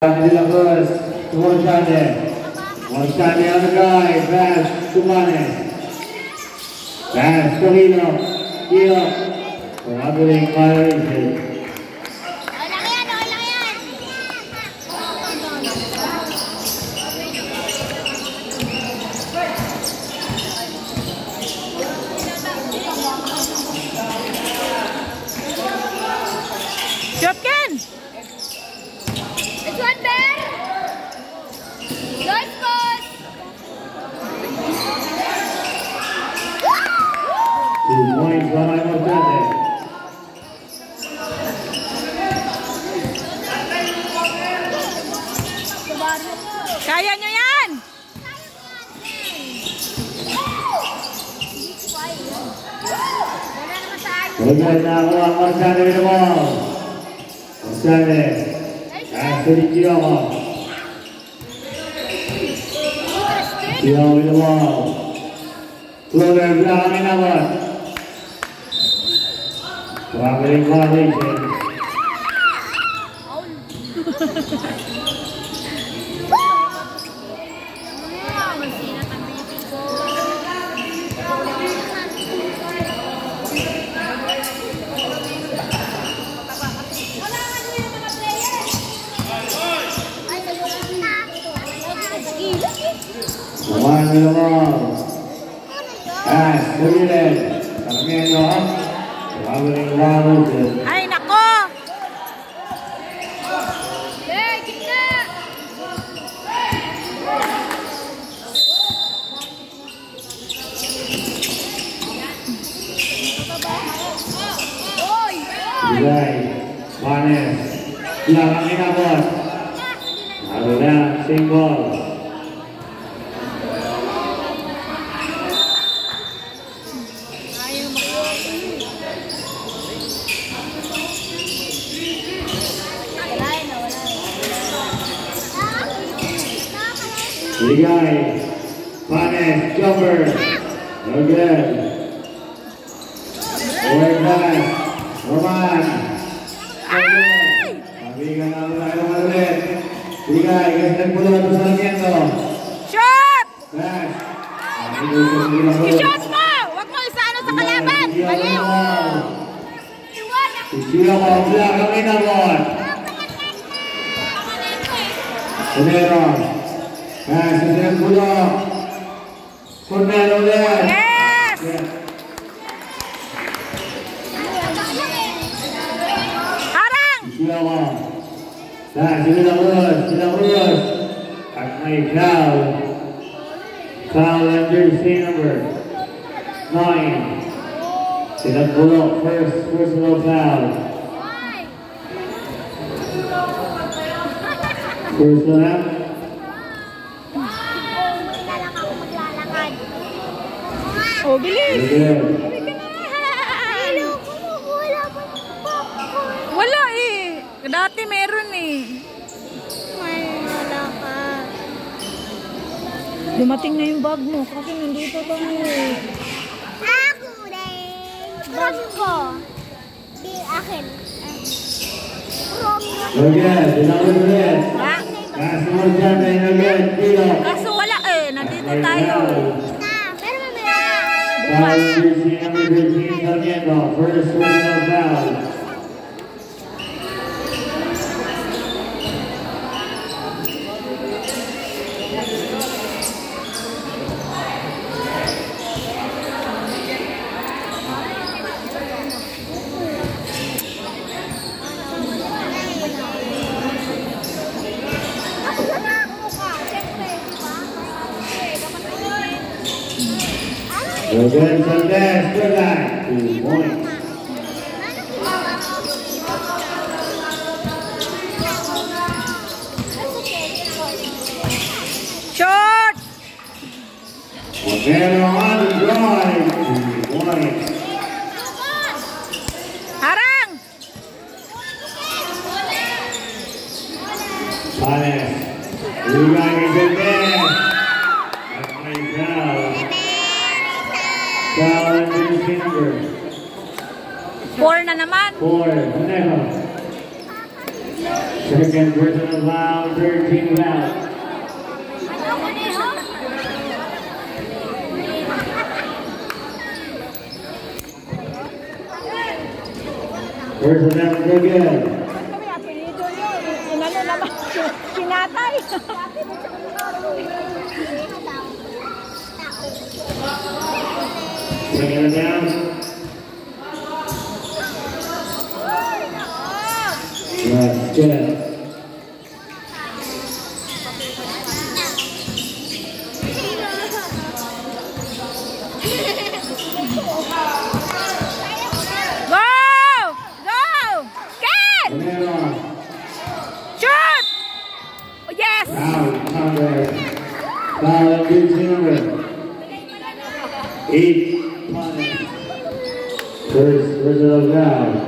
Nila Cruz, Morchane on the guy, pass to Mane. Pass to Hilo. Traveling violation. Jopkin! It's one bear! Good boss! 2 points behind Morchane. Kaya nyo yan! Good now, Morchane with the ball. Morchane. Pass to Chiomo. Chiomo with the ball. Floater, Black in the ball. Traveling violation. One with the ball. Pass to Milen. Carmelo up. Traveling violation. Ay, nako! Hey, kita! Oy! Bigay. Panes. Belakang inabot. Lalu na, single. Bigay. Panes, jumper. No good. Forward pass. Roman. Ay! Pabigan na tayo ulit. Bigay, kasi nagpulo ito sa Sarmiento. Shoot! Pass. I-shoot mo! Huwag mo isa-ano sa kalaban! Baliw! Sila ko, black ang inabot. Cornero. Pass, kasi nagpulo. Cornero ulit. Yes! Harang! Sila ko. Pass, sila Cruz. At may foul. Foul on jersey number 9. Sinagpulo, first personal foul. Personal na? Oh, bilis! Okay. Wala eh. Dati meron eh. Dumating na yung bag mo kasi nandito kami. Ako rin! Bag ko! Di akin. Okay, dinawin ulit. Ha? Pass mo dyan, again, Kilo. Kaso wala eh. Nandito tayo. Pero mamaya. Foul jersey number 13, Sarmiento. First personal foul. Again, Sanders, good line. 2 points. Shot! Cornero on the drive. 2 points. Harang! Panes. Bigay kay Sanders. At may foul. Foul on jersey number 4 na naman. 4. Conejo. Second personal foul, third team foul. Personal go good. Kami, apelido nyo. Inano naman, kinatay. Second down. That's good. Go! Go! Ken! Romero. Shoot! Oh, yes! Foul, counter. Foul, good number. 8 points. First personal foul.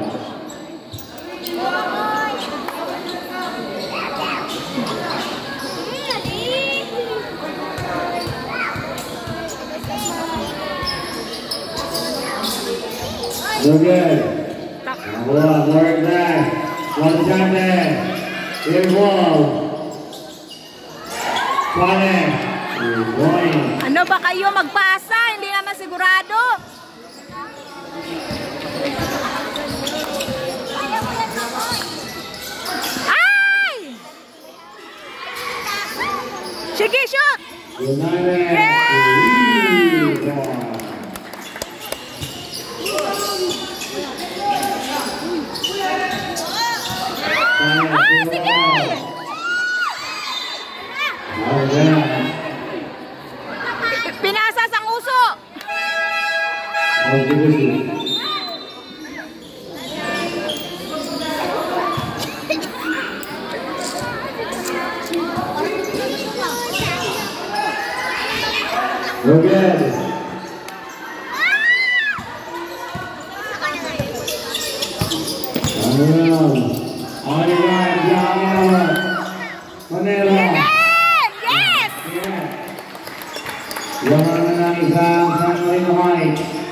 So good. Well, work back. One time there. Good ball. Point. Ano ba kayo magpasa? Hindi naman sigurado. Ay! Sige, shoot! United. Yeah! Ah, sige! Pinasa sang uso! Go good. On your right, Manila. Yes! Laman na ng isang San Marino Heights.